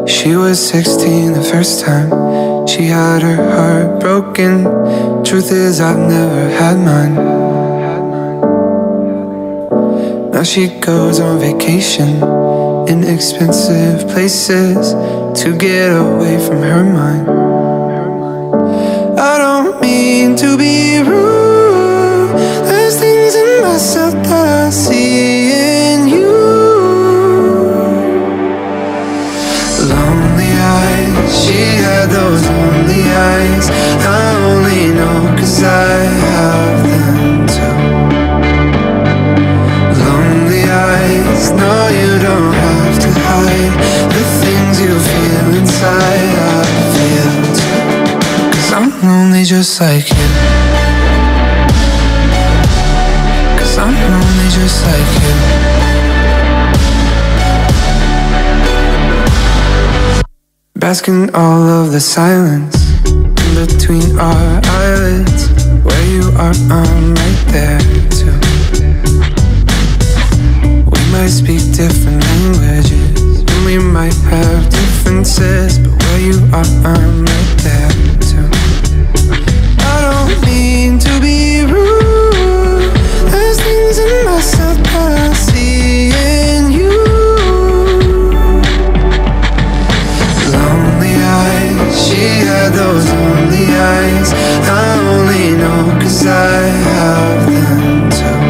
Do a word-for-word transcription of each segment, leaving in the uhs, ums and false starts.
She was sixteen the first time she had her heart broken. Truth is, I've never had mine. Now she goes on vacation in expensive places to get away from her mind. I don't mean to be rude, there's things in myself that I see in you. Lonely eyes, she had those lonely eyes. I only know 'cause I have them too. Lonely eyes, no, you don't have to hide the things you feel inside. I feel too, 'cause I'm lonely just like you. 'Cause I'm lonely just like you. Bask in all of the silence in between our eyelids. Where you are, I'm right there too. We might speak different languages and we might have differences, but where you are, I'm right there too. I don't mean to be rude, there's things in myself that I see in you. Lonely eyes, she had those lonely eyes. I only know 'cause I have them too.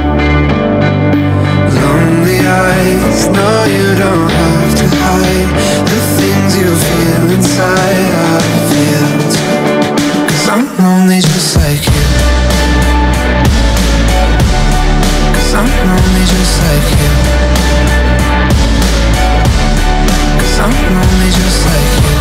Lonely eyes, no, you don't have to hide the things you feel inside. I feel too, 'cause I'm lonely just like you. 'Cause I'm lonely just like you. 'Cause I'm lonely just like you.